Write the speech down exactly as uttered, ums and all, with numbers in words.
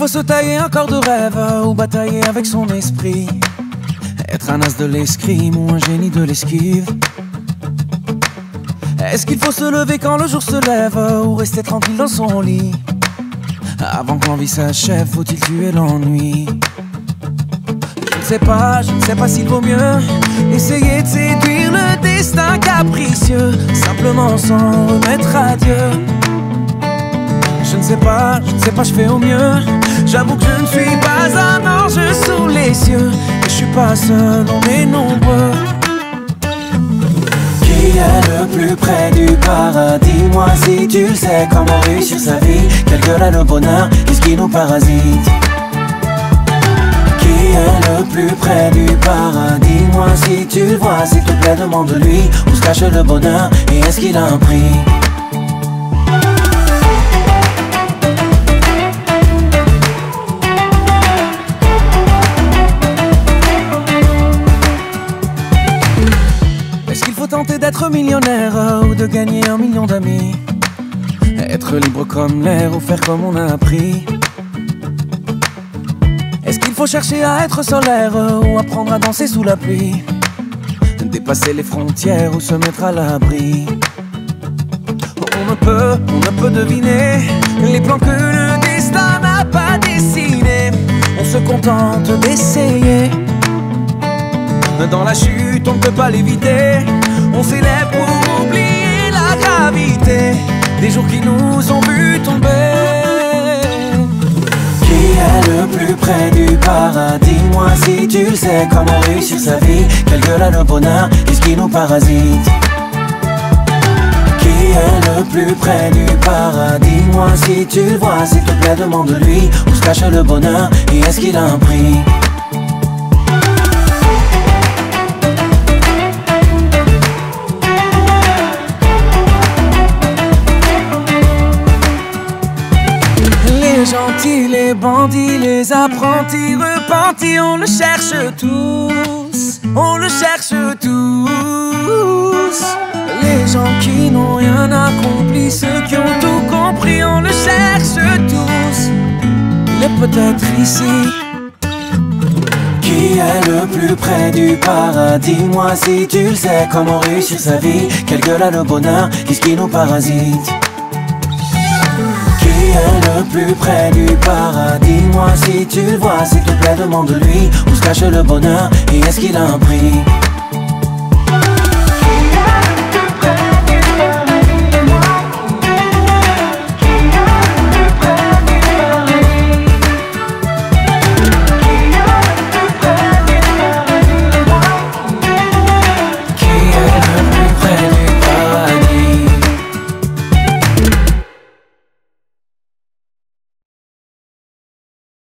faut se tailler un corps de rêve ou batailler avec son esprit? Être un as de l'escrime ou un génie de l'esquive? Est-ce qu'il faut se lever quand le jour se lève ou rester tranquille dans son lit? Avant que l'envie s'achève, faut-il tuer l'ennui? Je ne sais pas, je ne sais pas s'il vaut mieux essayer de séduire le destin capricieux, simplement sans remettre à Dieu. Je ne sais pas, je ne sais pas, je fais au mieux. J'avoue que je ne suis pas un ange sous les cieux, et je suis pas seul, on est nombreux. Qui est le plus près du paradis? Moi si tu le sais, comment réussir sa vie? Quel gueule a le bonheur, qu'est-ce qui nous parasite? Qui est le plus près du paradis? Moi si tu le vois, s'il te plaît demande-lui où se cache le bonheur et est-ce qu'il a un prix? Est-ce qu'il faut tenter d'être millionnaire ou de gagner un million d'amis? Être libre comme l'air ou faire comme on a appris? Est-ce qu'il faut chercher à être solaire ou apprendre à danser sous la pluie? Dépasser les frontières ou se mettre à l'abri? On ne peut, on ne peut deviner les plans que le destin n'a pas dessinés. On se contente d'essayer. Dans la chute, on ne peut pas l'éviter. On s'élève pour oublier la gravité des jours qui nous ont vu tomber. Qui est le plus près du paradis? Moi si tu le sais, comment réussir sa vie? Quel gueule a le bonheur, qu'est-ce qui nous parasite? Qui est le plus près du paradis? Moi si tu le vois, s'il te plaît demande-lui où se cache le bonheur et est-ce qu'il a un prix? Les gentils, les bandits, les apprentis repentis, on le cherche tous, on le cherche tous. Les gens qui n'ont rien accompli, ceux qui ont tout compris, on le cherche tous. Il est peut-être ici. Qui est le plus près du paradis? Moi si tu le sais, comment réussir sa vie? Quel gueule a le bonheur, qu'est-ce qui nous parasite? Qui est le plus près du paradis? Moi si tu le vois, s'il te plaît demande-lui où se cache le bonheur et est-ce qu'il a un prix?